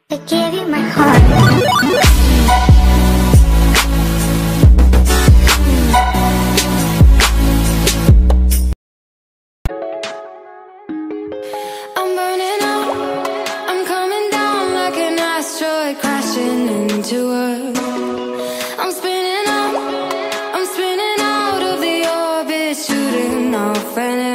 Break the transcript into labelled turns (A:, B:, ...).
A: I gave you my heart.
B: I'm burning up, I'm coming down like an asteroid crashing into Earth. I'm spinning out of the orbit, shooting off and